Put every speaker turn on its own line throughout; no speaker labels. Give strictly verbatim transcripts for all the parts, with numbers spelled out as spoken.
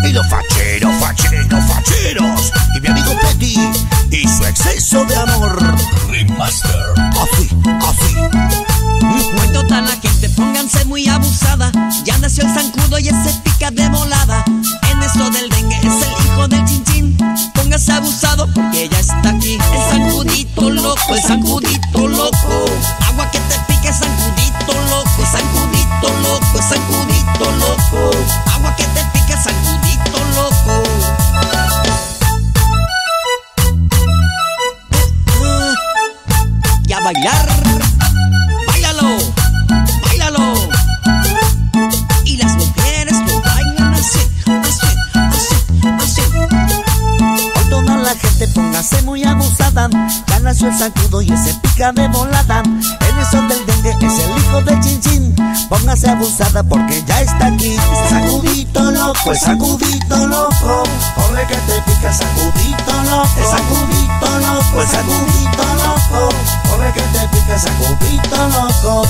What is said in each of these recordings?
Y los facheros, facheros, facheros. Y mi amigo Petty y su exceso de amor. Remaster. Así, así.
Muy total la gente, pónganse muy abusada. Ya nació el zancudo y ese pica de volada. En esto del dengue es el hijo del chinchín. Póngase abusado porque ya está aquí. El zancudito loco, el zancudito loco. Agua que te pique, zancudito loco. Zancudito loco, zancudito loco. Agua que te pique, zancudito loco. Y a bailar. Báilalo, báilalo. Y las mujeres lo bailan así, así, así, así.
Hoy toda la gente póngase muy abusada. Ya nació el zancudo y ese pica de volada. El eso del dengue es el hijo del chinchín. Póngase abusada porque ya está aquí. El sacudito loco, el sacudito loco. Corre que te pica, sacudito loco. El sacudito loco, el sacudito loco. Corre que te pica, sacudito loco.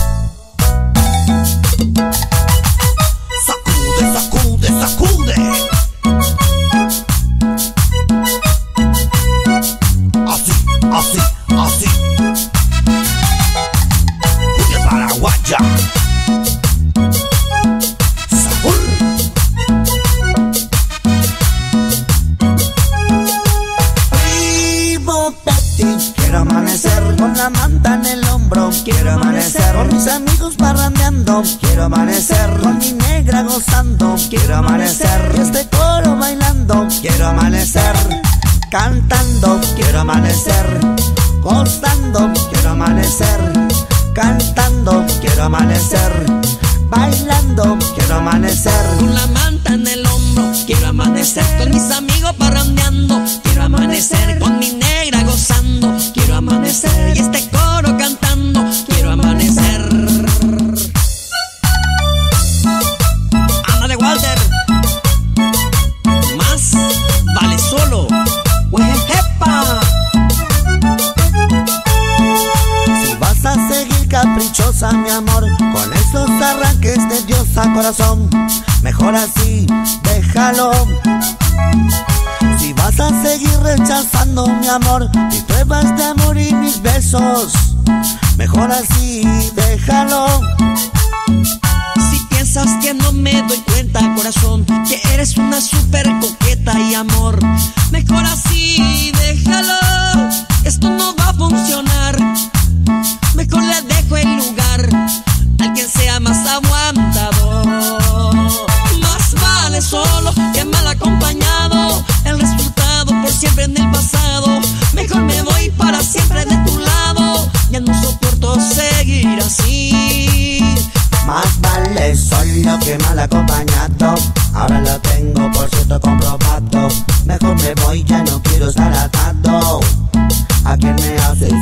Sacude, sacude, sacude. Así, así, así. Cumbia paraguaya. Sabor.
Primo Petty, quiero amanecer con la manta en el hombro. Quiero amanecer con mis amigos parrandeando. Quiero amanecer con mi negra gozando. Quiero amanecer y este coro bailando. Quiero amanecer cantando. Quiero amanecer gozando. Quiero amanecer cantando. Quiero amanecer bailando. Quiero amanecer
con la manta en el hombro. Quiero amanecer con mis amigos parrandeando. Quiero amanecer con mi negra gozando. Quiero amanecer y este coro cantando. Quiero amanecer. Ana de Walter. Más vale solo. ¡Huejepa!
Si vas a seguir caprichosa, mi amor, con esos arranques de diosa corazón, mejor así, déjalo. Si vas a seguir rechazando, mi amor, mis pruebas de amor y mis besos, mejor así, déjalo.
Si piensas que no me doy cuenta, corazón, que eres una super coqueta y amor, mejor así, déjalo. Esto no va a funcionar. Mejor le dejo el lugar al quien sea más aguantador. Más vale solo que mal acompañado. El resultado por siempre en el pasado. Mejor me voy para siempre de tu lado. Ya no soporto seguir así.
Más vale solo que mal acompañado. Ahora lo tengo por cierto comprobado. Mejor me voy, ya no quiero estar atado a quien me hace